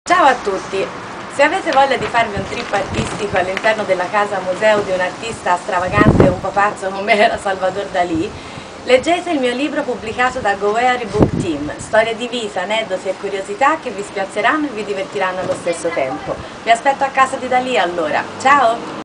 Ciao a tutti! Se avete voglia di farvi un trip artistico all'interno della casa museo di un artista stravagante e un po' pazzo come era Salvador Dalì, leggete il mio libro pubblicato da Gowery Book Team, storie di vita, aneddoti e curiosità che vi spiazzeranno e vi divertiranno allo stesso tempo. Vi aspetto a casa di Dalì allora, ciao!